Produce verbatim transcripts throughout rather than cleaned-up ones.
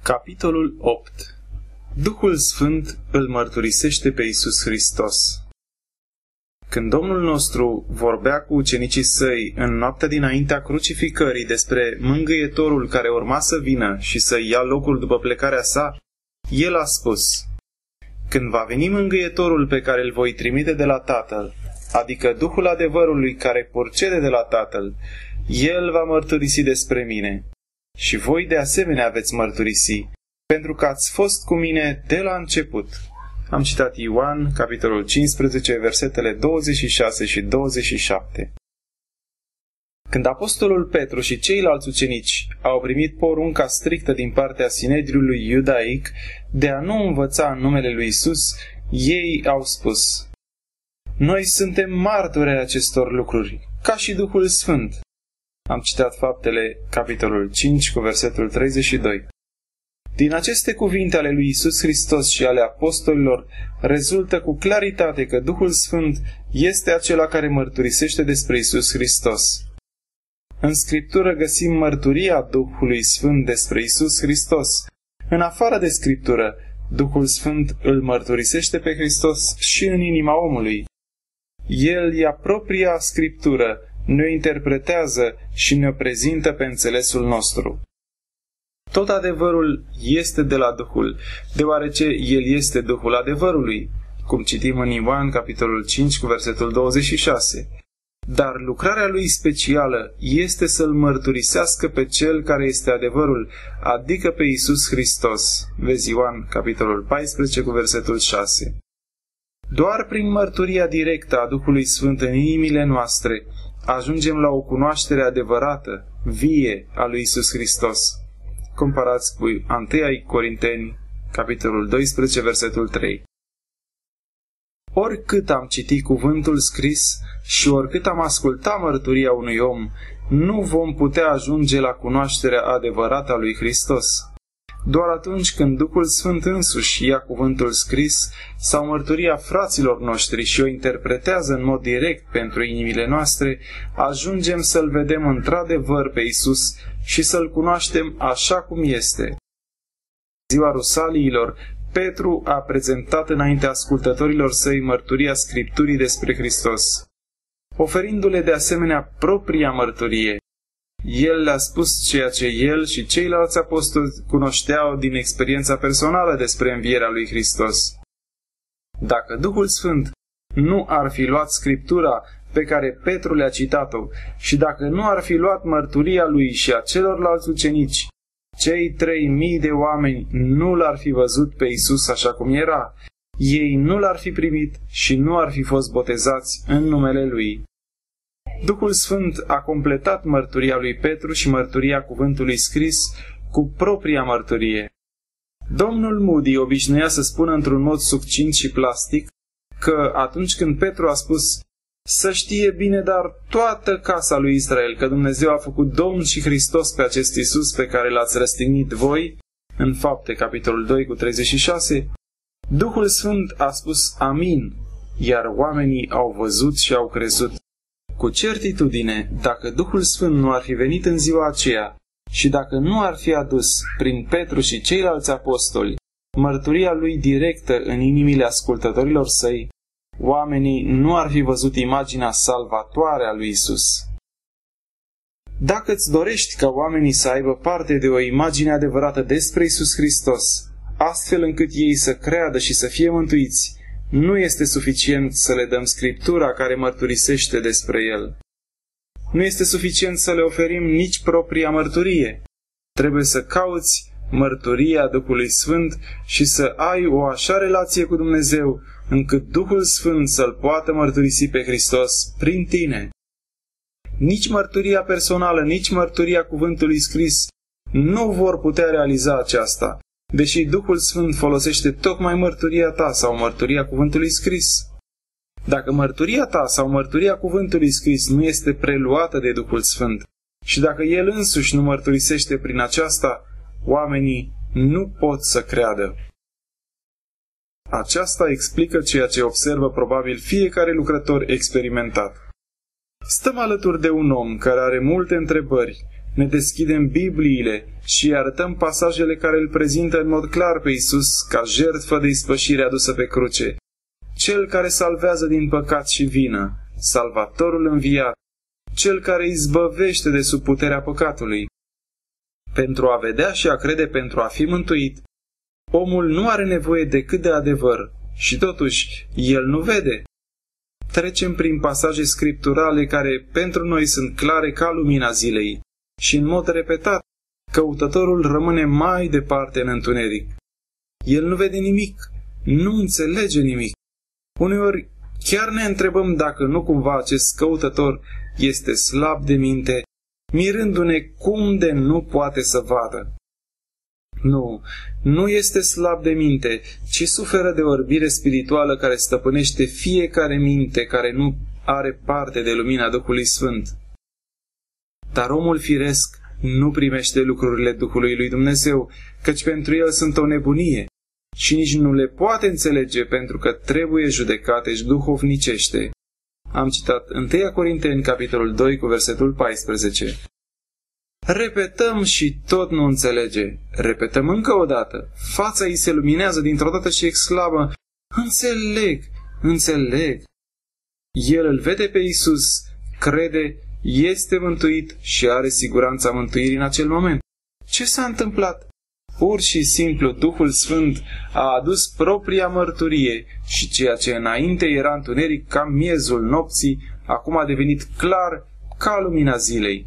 Capitolul opt. Duhul Sfânt îl mărturisește pe Iisus Hristos. Când Domnul nostru vorbea cu ucenicii săi în noaptea dinaintea crucificării despre mângâietorul care urma să vină și să ia locul după plecarea sa, El a spus: Când va veni mângâietorul pe care îl voi trimite de la Tatăl, adică Duhul adevărului care purcede de la Tatăl, El va mărturisi despre mine. Și voi de asemenea veți mărturisi, pentru că ați fost cu mine de la început. Am citat Ioan, capitolul cincisprezece, versetele douăzeci și șase și douăzeci și șapte. Când apostolul Petru și ceilalți ucenici au primit porunca strictă din partea Sinedriului iudaic de a nu învăța în numele lui Isus, ei au spus: Noi suntem martori ai acestor lucruri, ca și Duhul Sfânt. Am citat Faptele, capitolul cinci, cu versetul treizeci și doi. Din aceste cuvinte ale lui Isus Hristos și ale apostolilor rezultă cu claritate că Duhul Sfânt este acela care mărturisește despre Isus Hristos. În Scriptură găsim mărturia Duhului Sfânt despre Isus Hristos. În afară de Scriptură, Duhul Sfânt îl mărturisește pe Hristos și în inima omului. El ia propria Scriptură, ne-o interpretează și ne-o prezintă pe înțelesul nostru. Tot adevărul este de la Duhul, deoarece El este Duhul adevărului, cum citim în Ioan, capitolul cinci, cu versetul douăzeci și șase. Dar lucrarea Lui specială este să-L mărturisească pe Cel care este adevărul, adică pe Iisus Hristos. Vezi Ioan, capitolul paisprezece, cu versetul șase. Doar prin mărturia directă a Duhului Sfânt în inimile noastre ajungem la o cunoaștere adevărată, vie, a lui Iisus Hristos. Comparați cu întâi Corinteni, capitolul doisprezece, versetul trei. Oricât am citit cuvântul scris și oricât am ascultat mărturia unui om, nu vom putea ajunge la cunoașterea adevărată a lui Hristos. Doar atunci când Duhul Sfânt însuși ia cuvântul scris sau mărturia fraților noștri și o interpretează în mod direct pentru inimile noastre, ajungem să-L vedem într-adevăr pe Iisus și să-L cunoaștem așa cum este. Ziua Rusaliilor, Petru a prezentat înaintea ascultătorilor săi mărturia Scripturii despre Hristos, oferindu-le de asemenea propria mărturie. El le-a spus ceea ce el și ceilalți apostoli cunoșteau din experiența personală despre învierea lui Hristos. Dacă Duhul Sfânt nu ar fi luat Scriptura pe care Petru le-a citat-o și dacă nu ar fi luat mărturia lui și a celorlalți ucenici, cei trei mii de oameni nu l-ar fi văzut pe Iisus așa cum era. Ei nu l-ar fi primit și nu ar fi fost botezați în numele Lui. Duhul Sfânt a completat mărturia lui Petru și mărturia cuvântului scris cu propria mărturie. Domnul Moody obișnuia să spună într-un mod succint și plastic că atunci când Petru a spus: Să știe bine, dar toată casa lui Israel, că Dumnezeu a făcut Domn și Hristos pe acest Iisus pe care l-ați răstignit voi, în Fapte, capitolul doi, cu treizeci și șase, Duhul Sfânt a spus amin, iar oamenii au văzut și au crezut. Cu certitudine, dacă Duhul Sfânt nu ar fi venit în ziua aceea și dacă nu ar fi adus, prin Petru și ceilalți apostoli, mărturia lui directă în inimile ascultătorilor săi, oamenii nu ar fi văzut imaginea salvatoare a lui Isus. Dacă îți dorești ca oamenii să aibă parte de o imagine adevărată despre Isus Hristos, astfel încât ei să creadă și să fie mântuiți, nu este suficient să le dăm Scriptura care mărturisește despre El. Nu este suficient să le oferim nici propria mărturie. Trebuie să cauți mărturia Duhului Sfânt și să ai o așa relație cu Dumnezeu, încât Duhul Sfânt să-L poată mărturisi pe Hristos prin tine. Nici mărturia personală, nici mărturia cuvântului scris nu vor putea realiza aceasta, deși Duhul Sfânt folosește tocmai mărturia ta sau mărturia cuvântului scris. Dacă mărturia ta sau mărturia cuvântului scris nu este preluată de Duhul Sfânt și dacă El însuși nu mărturisește prin aceasta, oamenii nu pot să creadă. Aceasta explică ceea ce observă probabil fiecare lucrător experimentat. Stăm alături de un om care are multe întrebări, ne deschidem Bibliile și arătăm pasajele care îl prezintă în mod clar pe Iisus ca jertfă de ispășire adusă pe cruce, Cel care salvează din păcat și vină, Salvatorul înviat, Cel care izbăvește de sub puterea păcatului. Pentru a vedea și a crede pentru a fi mântuit, omul nu are nevoie decât de adevăr și totuși el nu vede. Trecem prin pasaje scripturale care pentru noi sunt clare ca lumina zilei și în mod repetat căutătorul rămâne mai departe în întuneric. El nu vede nimic, nu înțelege nimic. Uneori chiar ne întrebăm dacă nu cumva acest căutător este slab de minte, mirându-ne cum de nu poate să vadă. Nu, nu este slab de minte, ci suferă de orbire spirituală care stăpânește fiecare minte care nu are parte de lumina Duhului Sfânt. Dar omul firesc nu primește lucrurile Duhului lui Dumnezeu, căci pentru el sunt o nebunie și nici nu le poate înțelege pentru că trebuie judecate și duhovnicește. Am citat întâi Corinteni, capitolul doi, cu versetul paisprezece. Repetăm și tot nu înțelege. Repetăm încă o dată. Fața îi se luminează dintr-o dată și exclamă: înțeleg, înțeleg. El îl vede pe Iisus, crede, este mântuit și are siguranța mântuirii în acel moment. Ce s-a întâmplat? Pur și simplu Duhul Sfânt a adus propria mărturie și ceea ce înainte era întuneric ca miezul nopții, acum a devenit clar ca lumina zilei.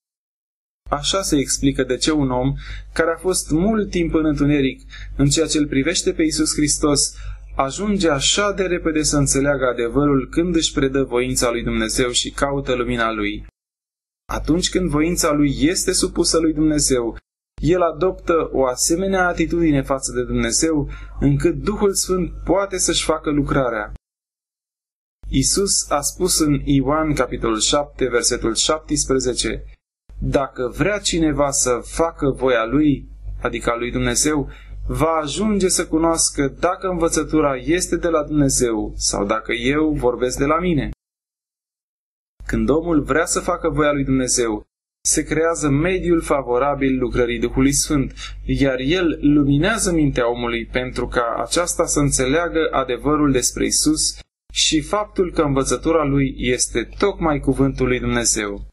Așa se explică de ce un om care a fost mult timp în întuneric în ceea ce îl privește pe Iisus Hristos ajunge așa de repede să înțeleagă adevărul când își predă voința lui Dumnezeu și caută lumina lui. Atunci când voința lui este supusă lui Dumnezeu, el adoptă o asemenea atitudine față de Dumnezeu, încât Duhul Sfânt poate să-și facă lucrarea. Iisus a spus în Ioan, capitolul șapte, versetul șaptesprezece, dacă vrea cineva să facă voia lui, adică a lui Dumnezeu, va ajunge să cunoască dacă învățătura este de la Dumnezeu sau dacă eu vorbesc de la mine. Când omul vrea să facă voia lui Dumnezeu, se creează mediul favorabil lucrării Duhului Sfânt, iar el luminează mintea omului pentru ca aceasta să înțeleagă adevărul despre Isus și faptul că învățătura lui este tocmai cuvântul lui Dumnezeu.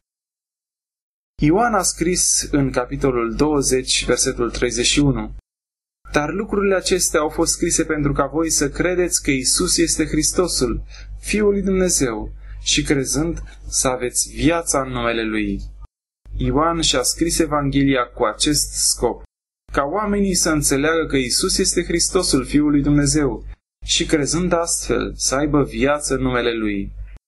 Ioan a scris în capitolul douăzeci, versetul treizeci și unu: dar lucrurile acestea au fost scrise pentru ca voi să credeți că Isus este Hristosul, Fiul lui Dumnezeu, și crezând să aveți viața în numele Lui. Ioan și-a scris Evanghelia cu acest scop, ca oamenii să înțeleagă că Isus este Hristosul, Fiul lui Dumnezeu, și crezând astfel să aibă viață în numele Lui.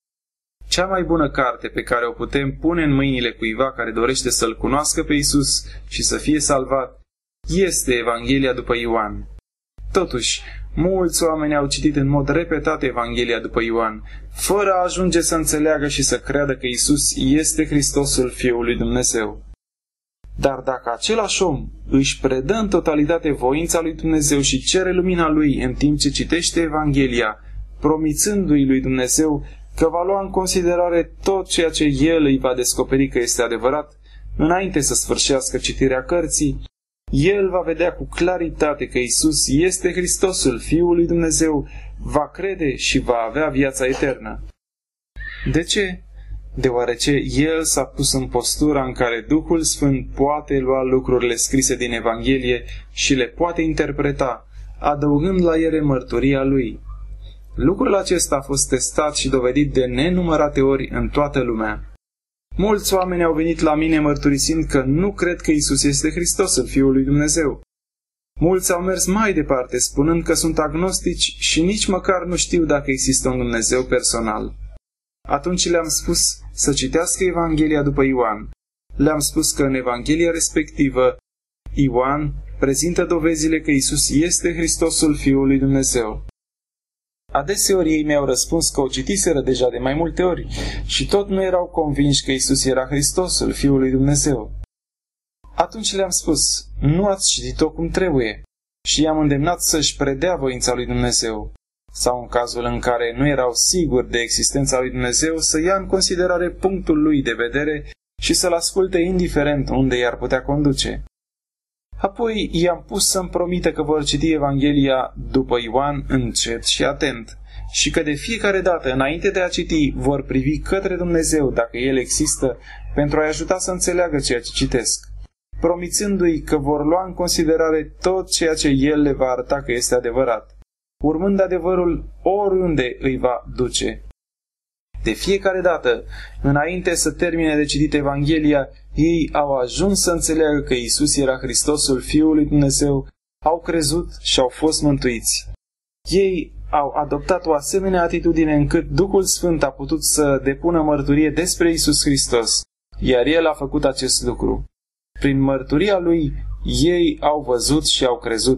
Cea mai bună carte pe care o putem pune în mâinile cuiva care dorește să-L cunoască pe Isus și să fie salvat este Evanghelia după Ioan. Totuși, mulți oameni au citit în mod repetat Evanghelia după Ioan, fără a ajunge să înțeleagă și să creadă că Isus este Hristosul Fiul lui Dumnezeu. Dar dacă același om își predă în totalitate voința lui Dumnezeu și cere lumina lui în timp ce citește Evanghelia, promițându-i lui Dumnezeu că va lua în considerare tot ceea ce el îi va descoperi că este adevărat, înainte să sfârșească citirea cărții, el va vedea cu claritate că Isus este Hristosul, Fiul lui Dumnezeu, va crede și va avea viața eternă. De ce? Deoarece el s-a pus în postura în care Duhul Sfânt poate lua lucrurile scrise din Evanghelie și le poate interpreta, adăugând la ele mărturia lui. Lucrul acesta a fost testat și dovedit de nenumărate ori în toată lumea. Mulți oameni au venit la mine mărturisind că nu cred că Isus este Hristosul, Fiul lui Dumnezeu. Mulți au mers mai departe, spunând că sunt agnostici și nici măcar nu știu dacă există un Dumnezeu personal. Atunci le-am spus să citească Evanghelia după Ioan. Le-am spus că în Evanghelia respectivă, Ioan prezintă dovezile că Isus este Hristosul Fiul lui Dumnezeu. Adeseori ei mi-au răspuns că o citiseră deja de mai multe ori și tot nu erau convinși că Isus era Hristosul, Fiul lui Dumnezeu. Atunci le-am spus, nu ați citit-o cum trebuie și i-am îndemnat să-și predea voința lui Dumnezeu. Sau în cazul în care nu erau siguri de existența lui Dumnezeu, să ia în considerare punctul lui de vedere și să-l asculte indiferent unde i-ar putea conduce. Apoi i-am pus să-mi promită că vor citi Evanghelia după Ioan încet și atent și că de fiecare dată, înainte de a citi, vor privi către Dumnezeu dacă El există pentru a-i ajuta să înțeleagă ceea ce citesc, promițându-i că vor lua în considerare tot ceea ce El le va arăta că este adevărat, urmând adevărul oriunde îi va duce. De fiecare dată, înainte să termine de citit Evanghelia, ei au ajuns să înțeleagă că Iisus era Hristosul Fiul lui Dumnezeu, au crezut și au fost mântuiți. Ei au adoptat o asemenea atitudine încât Duhul Sfânt a putut să depună mărturie despre Iisus Hristos, iar El a făcut acest lucru. Prin mărturia Lui, ei au văzut și au crezut.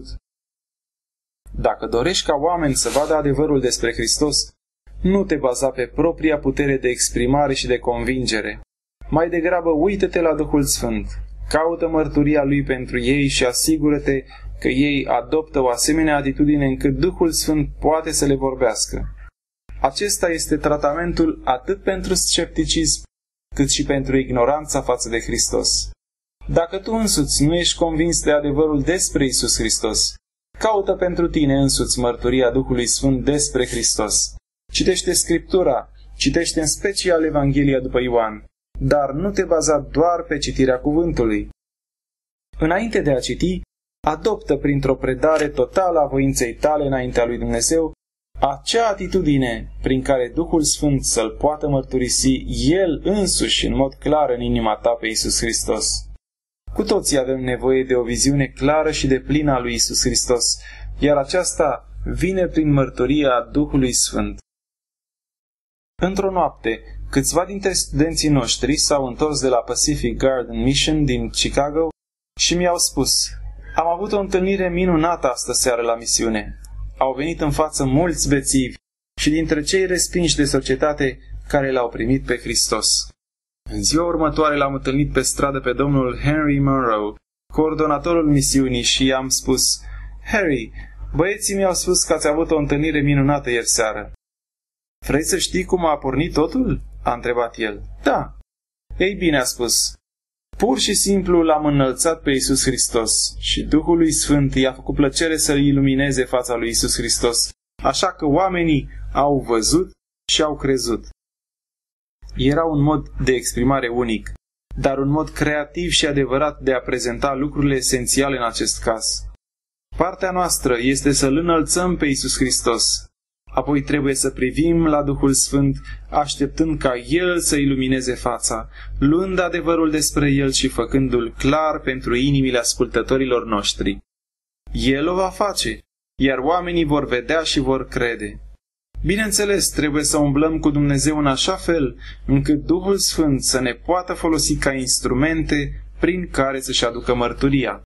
Dacă dorești ca oameni să vadă adevărul despre Hristos, nu te baza pe propria putere de exprimare și de convingere. Mai degrabă uită-te la Duhul Sfânt, caută mărturia Lui pentru ei și asigură-te că ei adoptă o asemenea atitudine încât Duhul Sfânt poate să le vorbească. Acesta este tratamentul atât pentru scepticism, cât și pentru ignoranța față de Hristos. Dacă tu însuți nu ești convins de adevărul despre Iisus Hristos, caută pentru tine însuți mărturia Duhului Sfânt despre Hristos. Citește Scriptura, citește în special Evanghelia după Ioan, dar nu te baza doar pe citirea cuvântului. Înainte de a citi, adoptă printr-o predare totală a voinței tale înaintea lui Dumnezeu acea atitudine prin care Duhul Sfânt să-L poată mărturisi El însuși în mod clar în inima ta pe Iisus Hristos. Cu toții avem nevoie de o viziune clară și deplină a lui Iisus Hristos, iar aceasta vine prin mărturia Duhului Sfânt. Într-o noapte, câțiva dintre studenții noștri s-au întors de la Pacific Garden Mission din Chicago și mi-au spus: am avut o întâlnire minunată astă seară la misiune. Au venit în față mulți bețivi și dintre cei respinși de societate care l-au primit pe Hristos. În ziua următoare l-am întâlnit pe stradă pe domnul Henry Monroe, coordonatorul misiunii, și i-am spus: Harry, băieții mi-au spus că ați avut o întâlnire minunată ieri seară. Vrei să știi cum a pornit totul? A întrebat el. Da. Ei bine, a spus. Pur și simplu l-am înălțat pe Iisus Hristos și Duhul lui Sfânt i-a făcut plăcere să-L ilumineze fața lui Iisus Hristos, așa că oamenii au văzut și au crezut. Era un mod de exprimare unic, dar un mod creativ și adevărat de a prezenta lucrurile esențiale în acest caz. Partea noastră este să-L înălțăm pe Iisus Hristos. Apoi trebuie să privim la Duhul Sfânt, așteptând ca El să ilumineze fața, luând adevărul despre El și făcându-l clar pentru inimile ascultătorilor noștri. El o va face, iar oamenii vor vedea și vor crede. Bineînțeles, trebuie să umblăm cu Dumnezeu în așa fel încât Duhul Sfânt să ne poată folosi ca instrumente prin care să-și aducă mărturia.